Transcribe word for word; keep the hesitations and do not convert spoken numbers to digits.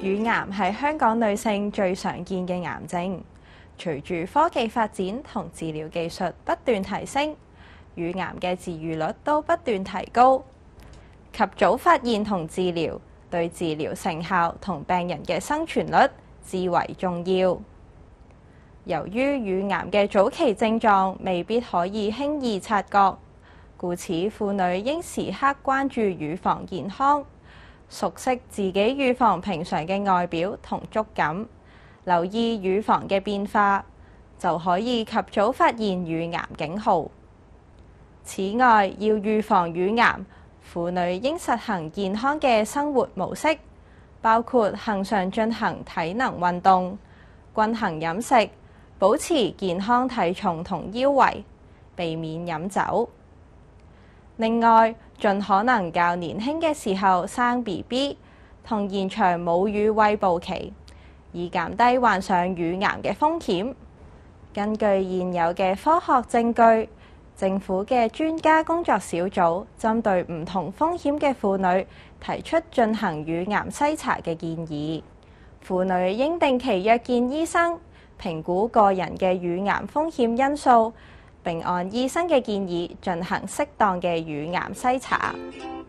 乳癌係香港女性最常見嘅癌症。隨住科技發展同治療技術不斷提升，乳癌嘅治癒率都不斷提高。及早發現同治療，對治療成效同病人嘅生存率至為重要。由於乳癌嘅早期症狀未必可以輕易察覺，故此婦女應時刻關注乳房健康，熟悉自己乳房平常嘅外表同觸感，留意乳房嘅變化，就可以及早發現乳癌警號。此外，要預防乳癌，婦女應實行健康嘅生活模式，包括恆常進行體能運動、均衡飲食、保持健康體重同腰圍，避免飲酒。另外，盡可能較年輕嘅時候生 B B， 同延長母乳餵哺期，以減低患上乳癌嘅風險。根據現有嘅科學證據，政府嘅專家工作小組針對唔同風險嘅婦女提出進行乳癌篩查嘅建議。婦女應定期約見醫生，評估個人嘅乳癌風險因素，並按醫生嘅建議進行適當嘅乳癌篩查。